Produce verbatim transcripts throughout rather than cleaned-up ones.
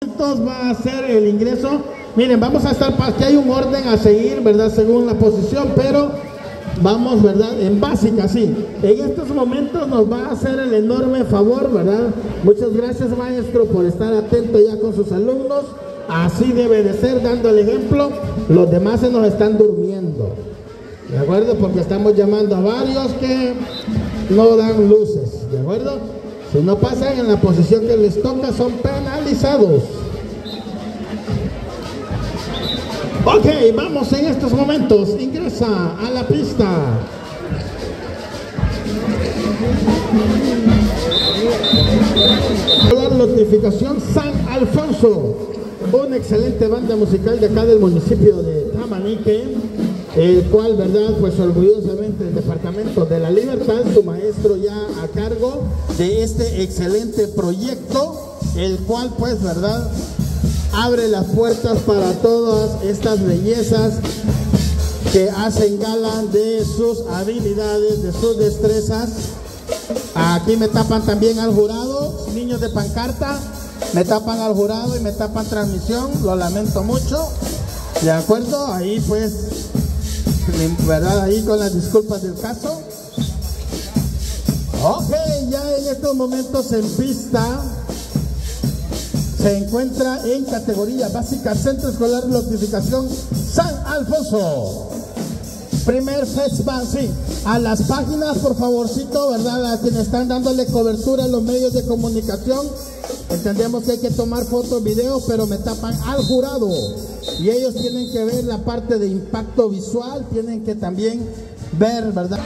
Va a hacer el ingreso. Miren, vamos a estar, aquí hay un orden a seguir, ¿verdad? Según la posición, pero vamos, ¿verdad? En básica, sí. En estos momentos nos va a hacer el enorme favor, ¿verdad? Muchas gracias, maestro, por estar atento ya con sus alumnos. Así debe de ser, dando el ejemplo. Los demás se nos están durmiendo, ¿de acuerdo? Porque estamos llamando a varios que no dan luces, ¿de acuerdo? Si no pasan en la posición que les toca, son penalizados. Ok, vamos en estos momentos. Ingresa a la pista. La notificación San Alfonso, una excelente banda musical de acá del municipio de Tamanique, el cual, verdad, pues orgullosamente el Departamento de la Libertad, su maestro ya a cargo de este excelente proyecto, el cual, pues, verdad, abre las puertas para todas estas bellezas que hacen gala de sus habilidades, de sus destrezas. Aquí me tapan también al jurado, niños de pancarta, me tapan al jurado y me tapan transmisión, lo lamento mucho, ¿de acuerdo? Ahí pues, verdad, ahí con las disculpas del caso. Ok, ya en estos momentos en pista se encuentra en categoría básica Centro Escolar de Notificación San Alfonso. Primer festival, sí. A las páginas, por favorcito, ¿verdad? A quienes están dándole cobertura a los medios de comunicación. Entendemos que hay que tomar fotos, videos, pero me tapan al jurado. Y ellos tienen que ver la parte de impacto visual, tienen que también ver, ¿verdad?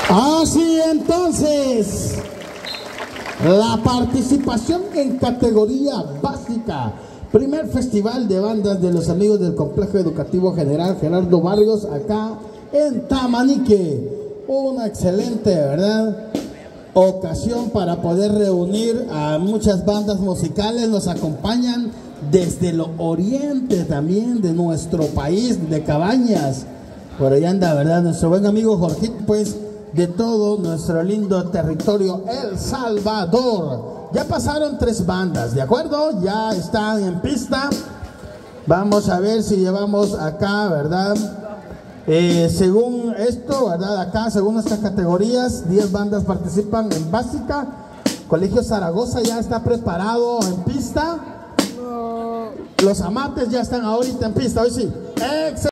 Así entonces, la participación en categoría básica. Primer festival de bandas de los amigos del Complejo Educativo General Gerardo Barrios, acá en Tamanique. Una excelente, ¿verdad?, ocasión para poder reunir a muchas bandas musicales. Nos acompañan desde lo oriente también de nuestro país, de Cabañas. Por ahí anda, ¿verdad?, nuestro buen amigo Jorgito, pues, de todo nuestro lindo territorio, El Salvador. Ya pasaron tres bandas, ¿de acuerdo? Ya están en pista. Vamos a ver si llevamos acá, ¿verdad? Eh, según esto, ¿verdad? Acá, según estas categorías, diez bandas participan en básica. Colegio Zaragoza ya está preparado en pista. Los amates ya están ahorita en pista, hoy sí. Excelente.